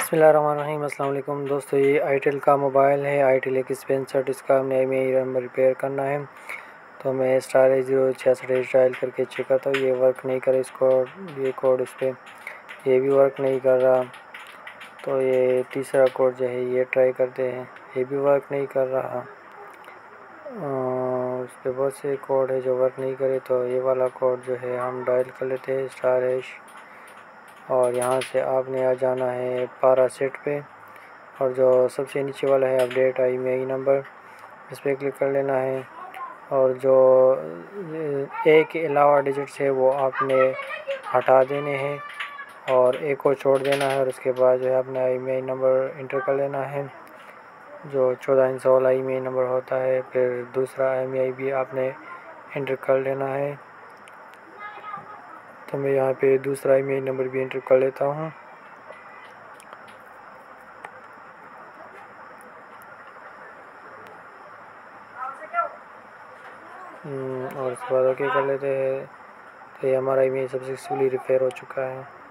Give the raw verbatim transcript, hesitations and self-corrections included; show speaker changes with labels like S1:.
S1: बिस्मिल्लाहिर्रहमानिर्रहीम। अस्सलाम वालेकुम दोस्तों, ये आईटेल का मोबाइल है। आईटेल एक स्पेंसर, इसका हमने मेरी नंबर रिपेयर करना है। तो मैं स्टार एट जीरो छियासठ डायल करके चेक करता हूँ, ये वर्क नहीं करे। इसको ये कोड इस पर ये भी वर्क नहीं कर रहा। तो ये तीसरा कोड जो है ये ट्राई करते हैं, ये भी वर्क नहीं कर रहा। उस पर बहुत से कोड है जो वर्क नहीं करे। तो ये वाला कोड जो है हम डायल कर लेते हैं, स्टार हैश, और यहाँ से आपने आ जाना है पारा सेट पे, और जो सबसे नीचे वाला है अपडेट आई मेई नंबर, इस पर क्लिक कर लेना है। और जो एक के अलावा डिजिट्स है वो आपने हटा देने हैं और एक को छोड़ देना है। और उसके बाद जो है अपना आई मेई नंबर इंटर कर लेना है, जो चौदह इंच वाला आई मेई नंबर होता है। फिर दूसरा आई मेई भी आपने इंटर कर लेना है। तो मैं यहाँ पे दूसरा आई मेई नंबर भी इंटर कर लेता हूँ। और उसके बाद ओके कर लेते हैं। तो ये हमारा ईमेल सक्सेसफुली रिपेयर हो चुका है।